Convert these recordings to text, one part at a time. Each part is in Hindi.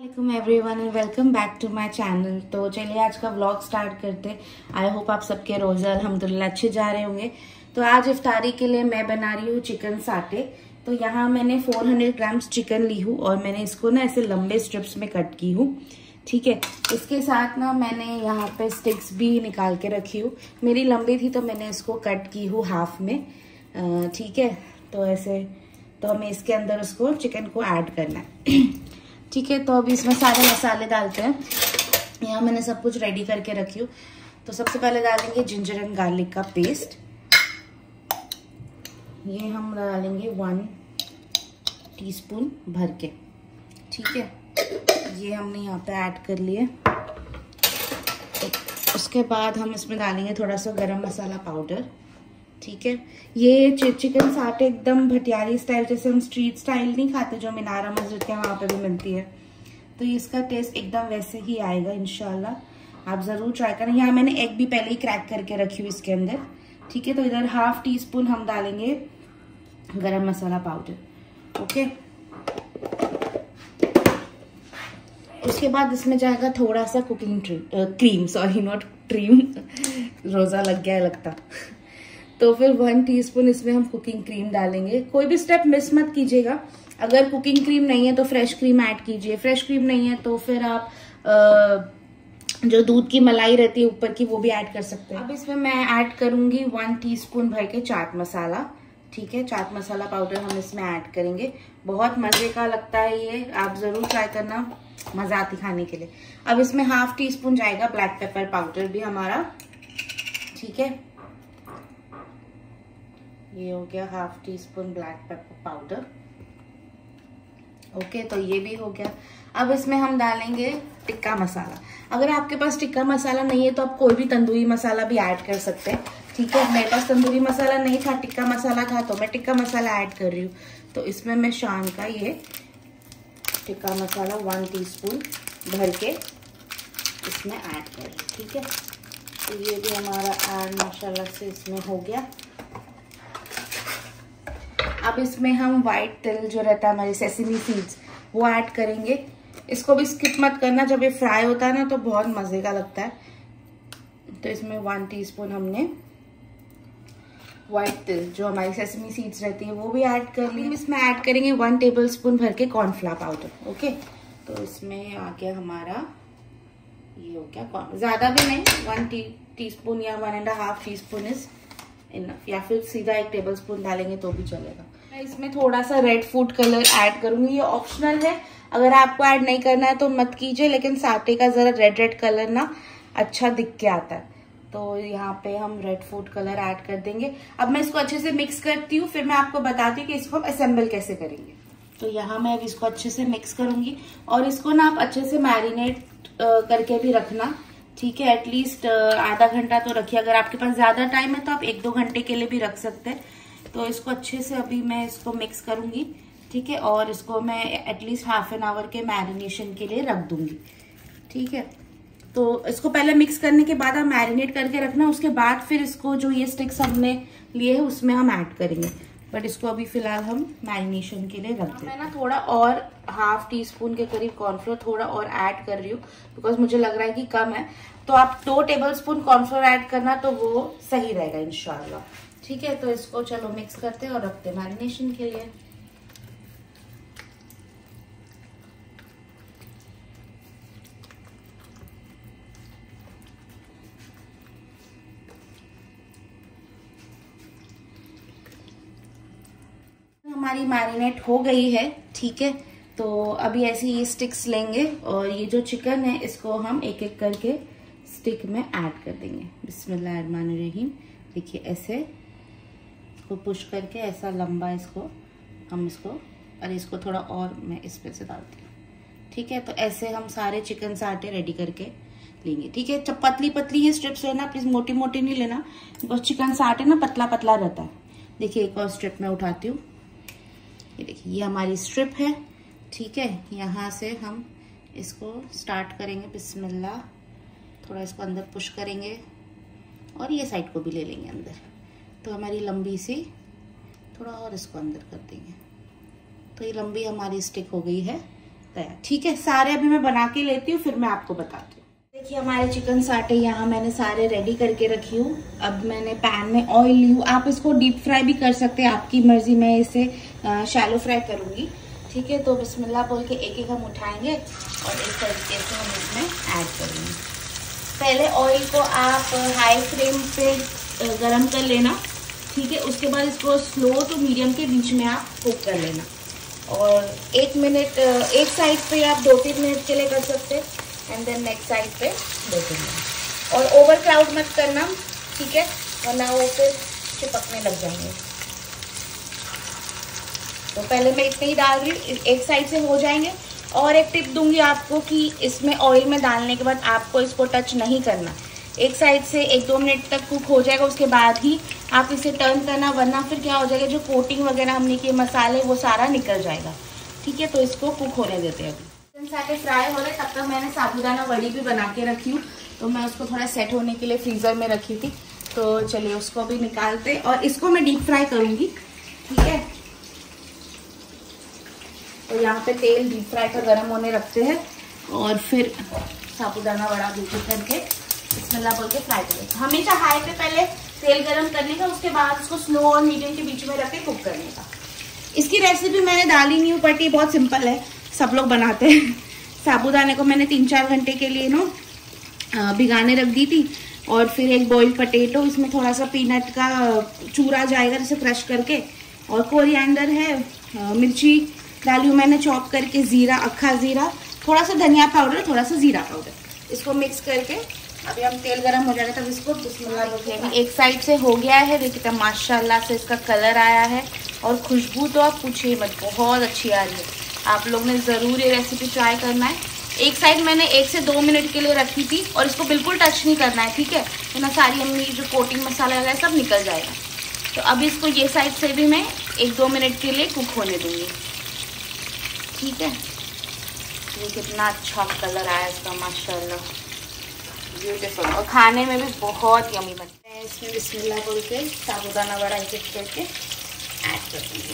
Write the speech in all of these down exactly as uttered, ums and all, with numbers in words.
वालेकुम everyone and welcome back to my channel. तो चलिए आज का व्लॉग स्टार्ट करते। आई होप आप सबके रोजे अल्हम्दुलिल्लाह अच्छे जा रहे होंगे। तो आज इफ्तारी के लिए मैं बना रही हूँ चिकन साटे। तो यहाँ मैंने चार सौ ग्राम्स चिकन ली हूँ और मैंने इसको ना ऐसे लंबे स्ट्रिप्स में कट की हूँ। ठीक है, इसके साथ ना मैंने यहाँ पे स्टिक्स भी निकाल के रखी हूँ। मेरी लंबी थी तो मैंने इसको कट की हूँ हाफ में। ठीक है, तो ऐसे तो हमें इसके अंदर उसको चिकन को ऐड करना है। ठीक है, तो अभी इसमें सारे मसाले डालते हैं। यहाँ मैंने सब कुछ रेडी करके रखी हूँ। तो सबसे पहले डालेंगे जिंजर एंड गार्लिक का पेस्ट। ये हम डालेंगे वन टीस्पून भर के। ठीक है, ये हमने यहाँ पे ऐड कर लिए। उसके बाद हम इसमें डालेंगे थोड़ा सा गरम मसाला पाउडर। ठीक है, ये चिकन साटे एकदम भटियारी स्टाइल, जैसे हम स्ट्रीट स्टाइल नहीं खाते जो मीनारा मस्जिद के वहाँ पे भी मिलती है, तो इसका टेस्ट एकदम वैसे ही आएगा इंशाल्लाह। आप ज़रूर ट्राई करें। यहाँ मैंने एग भी पहले ही क्रैक करके रखी हुई इसके अंदर। ठीक है, तो इधर हाफ टी स्पून हम डालेंगे गरम मसाला पाउडर। ओके, उसके बाद इसमें जाएगा थोड़ा सा cooking cream, sorry not cream, रोज़ा लग गया है लगता। तो फिर वन टीस्पून इसमें हम कुकिंग क्रीम डालेंगे। कोई भी स्टेप मिस मत कीजिएगा। अगर कुकिंग क्रीम नहीं है तो फ्रेश क्रीम ऐड कीजिए, फ्रेश क्रीम नहीं है तो फिर आप आ, जो दूध की मलाई रहती है ऊपर की वो भी ऐड कर सकते हैं। अब इसमें मैं ऐड करूंगी वन टीस्पून भर के चाट मसाला। ठीक है, चाट मसाला पाउडर हम इसमें ऐड करेंगे। बहुत मजे का लगता है ये, आप जरूर ट्राई करना, मजा आती खाने के लिए। अब इसमें हाफ टी स्पून जाएगा ब्लैक पेपर पाउडर भी हमारा। ठीक है, ये हो गया half teaspoon black pepper powder. Okay, तो ये भी हो गया। अब इसमें हम डालेंगे टिक्का मसाला। अगर आपके पास टिक्का मसाला नहीं है तो आप कोई भी तंदूरी मसाला भी ऐड कर सकते हैं। ठीक है, मेरे पास तंदूरी मसाला नहीं था, टिक्का मसाला था, तो मैं टिक्का मसाला ऐड कर रही हूँ। तो इसमें मैं शान का ये टिक्का मसाला वन टीस्पून भर के इसमें ऐड कर रही हूँ। ठीक है, तो ये भी हमारा ऐड माशाल्लाह से इसमें हो गया। अब इसमें हम व्हाइट तिल जो रहता है हमारी सेसमी सीड्स वो ऐड करेंगे। इसको भी स्किप मत करना, जब ये फ्राई होता है ना तो बहुत मजे का लगता है। तो इसमें वन टीस्पून हमने व्हाइट तिल जो हमारी सेसमी सीड्स रहती है वो भी ऐड कर ली। इसमें ऐड करेंगे वन टेबल स्पून भर के कॉर्नफ्लावर पाउडर। ओके, तो इसमें आ गया हमारा, ये हो गया, ज्यादा भी नहीं, वन टी टी स्पून या one and half teaspoon is enough, या फिर सीधा एक टेबल स्पून डालेंगे तो भी चलेगा। मैं इसमें थोड़ा सा रेड फूड कलर ऐड करूंगी। ये ऑप्शनल है, अगर आपको ऐड नहीं करना है तो मत कीजिए, लेकिन साटे का जरा रेड रेड कलर ना अच्छा दिख के आता है, तो यहाँ पे हम रेड फूड कलर ऐड कर देंगे। अब मैं इसको अच्छे से मिक्स करती हूँ, फिर मैं आपको बताती हूँ कि इसको हम असेंबल कैसे करेंगे। तो यहाँ मैं अब इसको अच्छे से मिक्स करूंगी और इसको ना आप अच्छे से मैरिनेट करके भी रखना। ठीक है, एटलीस्ट आधा घंटा तो रखिए। अगर आपके पास ज्यादा टाइम है तो आप एक दो घंटे के लिए भी रख सकते हैं। तो इसको अच्छे से अभी मैं इसको मिक्स करूंगी। ठीक है, और इसको मैं एटलीस्ट हाफ एन आवर के मैरिनेशन के लिए रख दूंगी। ठीक है, तो इसको पहले मिक्स करने के बाद आप मैरिनेट करके रखना, उसके बाद फिर इसको जो ये स्टिक्स हमने लिए है उसमें हम ऐड करेंगे। बट इसको अभी फिलहाल हम मैरिनेशन के लिए रख देंगे। मैं ना थोड़ा और हाफ टी स्पून के करीब कॉर्नफ्लोर थोड़ा और ऐड कर रही हूँ, बिकॉज मुझे लग रहा है कि कम है। तो आप दो टेबल स्पून कॉर्नफ्लोर ऐड करना तो वो सही रहेगा इंशाल्लाह। ठीक है, तो इसको चलो मिक्स करते हैं और रखते हैं मैरिनेशन के लिए। हमारी मैरिनेट हो गई है। ठीक है, तो अभी ऐसे ये स्टिक्स लेंगे और ये जो चिकन है इसको हम एक एक करके स्टिक में ऐड कर देंगे। बिस्मिल्लाहिर्रहमानिर्रहीम। देखिए ऐसे इसको पुश करके ऐसा लंबा इसको हम इसको, और इसको थोड़ा और मैं इस पे से डालती हूँ। ठीक है, तो ऐसे हम सारे चिकन साटे रेडी करके लेंगे। ठीक है, जब पतली पतली ही स्ट्रिप्स लेना, प्लीज मोटी मोटी नहीं लेना, बिकॉज चिकन साटे ना पतला पतला रहता है। देखिए एक और स्ट्रिप में उठाती हूँ। ये देखिए ये हमारी स्ट्रिप है। ठीक है, यहाँ से हम इसको स्टार्ट करेंगे। बिस्मिल्लाह, थोड़ा इसको अंदर पुश करेंगे और ये साइड को भी ले लेंगे अंदर। तो हमारी लंबी सी, थोड़ा और इसको अंदर कर देंगे। तो ये लंबी हमारी स्टिक हो गई है। तैयार। ठीक है, सारे अभी मैं बना के लेती हूँ, फिर मैं आपको बताती हूँ। देखिए हमारे चिकन साटे यहाँ मैंने सारे रेडी करके रखी हूँ। अब मैंने पैन में ऑयल ली हूँ, आप इसको डीप फ्राई भी कर सकते हैं, आपकी मर्जी। मैं इसे शैलो फ्राई करूँगी। ठीक है, तो बिस्मिल्लाह बोल के एक एक हम उठाएंगे और इस तरीके से हम इसमें ऐड करेंगे। पहले ऑयल को आप हाई फ्लेम पे गरम कर लेना। ठीक है, उसके बाद इसको स्लो टू मीडियम के बीच में आप कुक कर लेना। और एक मिनट एक साइड पे आप दो तीन मिनट के लिए कर सकते हैं, एंड देन नेक्स्ट साइड पे दो तीन मिनट। और ओवर क्राउड मत करना, ठीक है, वरना वो फिर चिपकने लग जाएंगे। तो पहले मैं इतने ही डाल रही हूँ, एक साइड से हो जाएंगे। और एक टिप दूंगी आपको कि इसमें ऑयल में डालने के बाद आपको इसको टच नहीं करना। एक साइड से एक दो मिनट तक कुक हो जाएगा, उसके बाद ही आप इसे टर्न करना, वरना फिर क्या हो जाएगा, जो कोटिंग वगैरह हमने किए मसाले वो सारा निकल जाएगा। ठीक है, तो इसको कुक होने देते हैं। अभी चिकन साटे फ्राई हो रहे, तब तक मैंने साबूदाना वड़ी भी बना के रखी हूँ। तो मैं उसको थोड़ा सेट होने के लिए फ्रीजर में रखी थी। तो चलिए उसको भी निकालते, और इसको मैं डीप फ्राई करूँगी। ठीक है, तो यहाँ पे तेल डीप फ्राई का गर्म होने रखते हैं, और फिर साबूदाना वड़ा दूसरी करके बिस्मिल्लाह बोल के फ्राई करें। हमेशा हाई पे पहले तेल गरम करने का, उसके बाद इसको स्लो और मीडियम के बीच में रख के कुक करने का। इसकी रेसिपी मैंने डाली नहीं हूँ, बट ये बहुत सिंपल है, सब लोग बनाते हैं। साबूदाने को मैंने तीन चार घंटे के लिए ना भिगाने रख दी थी, और फिर एक बॉइल्ड पटेटो, इसमें थोड़ा सा पीनट का चूरा जाएगा जैसे क्रश करके, और कोरिएंडर है, मिर्ची डाली हूँ मैंने चॉप करके, जीरा, अक्खा जीरा, थोड़ा सा धनिया पाउडर, थोड़ा सा जीरा पाउडर। इसको मिक्स करके अभी हम तेल गरम हो जाएगा तब इसको बिस्मिल्लाह बोलते हैं। एक साइड से हो गया है, देखिए तब माशाल्लाह से इसका कलर आया है, और खुशबू तो आप पूछिए मत, बहुत अच्छी आ रही है। आप लोग ने ज़रूर ये रेसिपी ट्राई करना है। एक साइड मैंने एक से दो मिनट के लिए रखी थी, और इसको बिल्कुल टच नहीं करना है। ठीक है, तो ना सारी हमने जो कोटिंग मसाला लगा है सब निकल जाएगा। तो अभी इसको ये साइड से भी मैं एक दो मिनट के लिए कुक होने दूँगी। ठीक है, ये कितना अच्छा कलर आया इसका, माशाल्लाह ब्यूटीफुल, और खाने में भी बहुत यमी बनता है। इसमें बिस्मिल्लाह बोल के साबूदाना वड़ा एक एक करके ऐड कर दूँगी।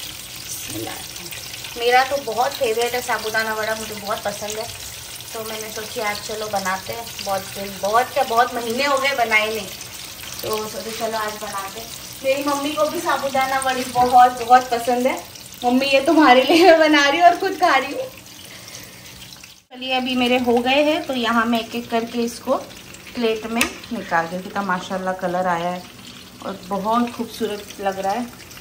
मेरा तो बहुत फेवरेट है साबूदाना वड़ा, मुझे बहुत पसंद है। तो मैंने सोची आज चलो बनाते हैं, बहुत दिन बहुत क्या बहुत महीने हो गए बनाए नहीं, तो सोचे चलो आज बनाते हैं। मेरी मम्मी को भी साबूदाना वड़ी बहुत बहुत पसंद है। मम्मी ये तुम्हारे लिए बना रही हूँ और खुद खा रही हूँ। चलिए अभी मेरे हो गए हैं, तो यहाँ मैं एक एक करके इसको प्लेट में निकाल दूँ। कितना माशाल्लाह कलर आया है और बहुत खूबसूरत लग रहा है।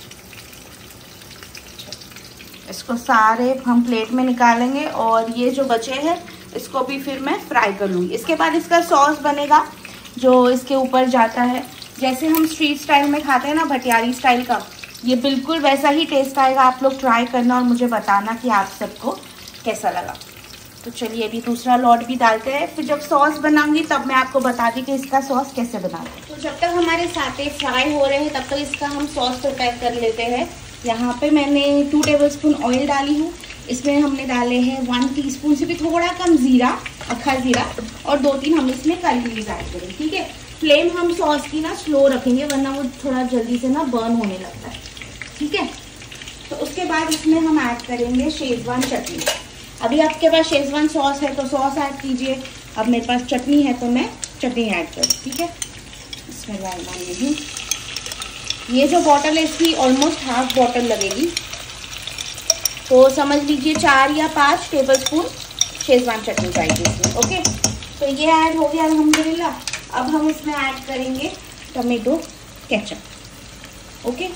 इसको सारे हम प्लेट में निकालेंगे, और ये जो बचे हैं इसको भी फिर मैं फ्राई कर लूँगी। इसके बाद इसका सॉस बनेगा जो इसके ऊपर जाता है, जैसे हम स्ट्रीट स्टाइल में खाते हैं ना, भटियारी स्टाइल का, ये बिल्कुल वैसा ही टेस्ट आएगा। आप लोग ट्राई करना और मुझे बताना कि आप सबको कैसा लगा। तो चलिए अभी दूसरा लॉट भी डालते हैं, फिर जब सॉस बनाऊंगी तब मैं आपको बता दी कि इसका सॉस कैसे बनाते हैं। तो जब तक हमारे साथे फ्राई हो रहे हैं तब तक इसका हम सॉस प्रिपेयर कर लेते हैं। यहाँ पे मैंने टू टेबलस्पून ऑयल डाली हूँ। इसमें हमने डाले हैं वन टीस्पून से भी थोड़ा कम जीरा, अक्खा जीरा, और दो तीन हम इसमें काली मिर्च ऐड करेंगे। ठीक है, फ्लेम हम सॉस की ना स्लो रखेंगे, वरना वो थोड़ा जल्दी से ना बर्न होने लगता है। ठीक है, तो उसके बाद इसमें हम ऐड करेंगे शेजवान चटनी। अभी आपके पास शेजवान सॉस है तो सॉस ऐड कीजिए, अब मेरे पास चटनी है तो मैं चटनी ऐड करूँ। ठीक है, इसमें डालना ये जो बॉटल है इसकी ऑलमोस्ट हाफ बॉटल लगेगी, तो समझ लीजिए चार या पाँच टेबलस्पून शेजवान चटनी जाएगी इसमें। ओके, तो ये ऐड हो गया अल्हम्दुलिल्लाह। अब हम इसमें ऐड करेंगे टमेटो केचप। ओके,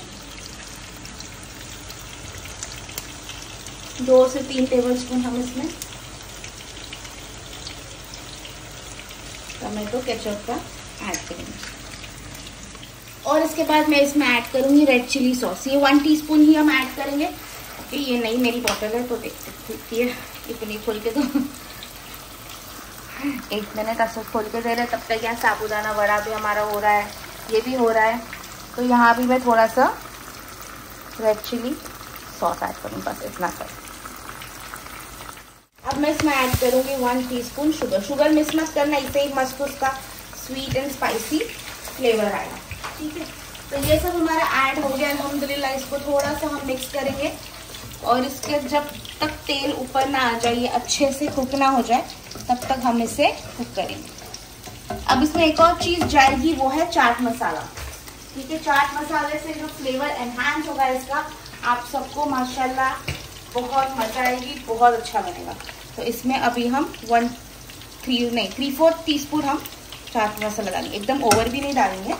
दो से तीन टेबलस्पून हम इसमें टमेटो केचप का ऐड करेंगे, और इसके बाद मैं इसमें ऐड करूंगी रेड चिली सॉस। ये वन टीस्पून ही हम ऐड करेंगे। ओके, ये नई मेरी बॉटल है तो देख सकती है, इतनी खोल के दो। एक मिनट ऐसे खोल के दे रहे, तब तक यहाँ साबूदाना वड़ा भी हमारा हो रहा है, ये भी हो रहा है। तो यहाँ भी मैं थोड़ा सा रेड चिली सॉस ऐड करूँ, बस इतना कर। अब मैं इसमें ऐड करूँगी one teaspoon sugar. Sugar miss मत करना, इससे ही मस्त उसका स्वीट एंड स्पाइसी फ्लेवर आएगा। ठीक है, तो ये सब हमारा ऐड हो गया अल्हम्दुलिल्लाह। इसको थोड़ा सा हम मिक्स करेंगे, और इसके जब तक तेल ऊपर ना आ जाए, ये अच्छे से कुक ना हो जाए, तब तक हम इसे कुक करेंगे। अब इसमें एक और चीज जाएगी, वो है चाट मसाला। ठीक है, चाट मसाले से जो फ्लेवर एनहांस होगा इसका, आप सबको माशाल्लाह बहुत मजा आएगी, बहुत अच्छा बनेगा। तो इसमें अभी हम वन थ्री नहीं थ्री फोर्थ टी स्पून हम चाट मसाला डालेंगे, एकदम ओवर भी नहीं डालेंगे।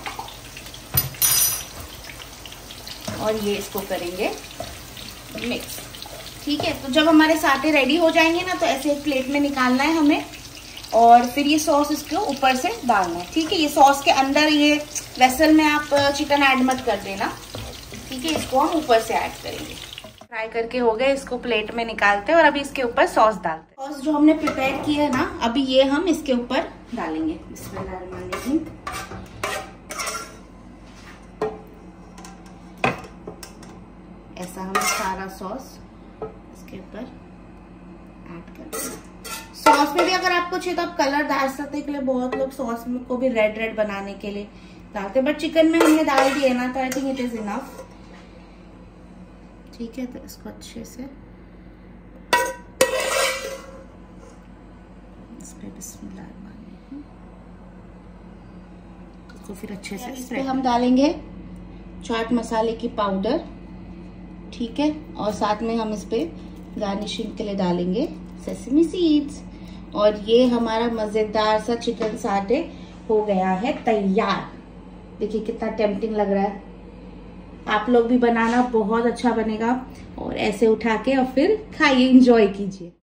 और ये इसको करेंगे मिक्स। ठीक है, तो जब हमारे साटे रेडी हो जाएंगे ना, तो ऐसे एक प्लेट में निकालना है हमें, और फिर ये सॉस इसको ऊपर से डालना है। ठीक है, ये सॉस के अंदर ये वेसल में आप चिकन ऐड मत कर देना। ठीक है, इसको हम ऊपर से ऐड करेंगे। फ्राई करके हो गए, इसको प्लेट में निकालते हैं और अभी इसके ऊपर सॉस डालते हैं। सॉस जो हमने प्रिपेयर किया है ना, अभी ये हम इसके ऊपर डालेंगे। बिस्मिल्लाहिर्रहमानिर्रहीम। ऐसा हम सारा सॉस इसके ऊपर ऐड कर देंगे। सॉस में भी अगर आपको चाहिए तो आप कलर डाल सकते हैं, के लिए बहुत लोग सॉस में को भी रेड रेड बनाने के लिए डालते हैं, बट चिकन में हमने डाल दिया ना, तो I think it is enough. ठीक है, तो इसको अच्छे से इस पे बिस्मिल्लाहिर्रहमानिर्रहीम, इसको फिर अच्छे से इस पे हम डालेंगे चाट मसाले की पाउडर। ठीक है, और साथ में हम इस पे गार्निशिंग के लिए डालेंगे सेसमी सीड्स। और ये हमारा मजेदार सा चिकन साटे हो गया है तैयार। देखिए कितना टेम्पटिंग लग रहा है। आप लोग भी बनाना, बहुत अच्छा बनेगा। और ऐसे उठा के और फिर खाइए, एंजॉय कीजिए।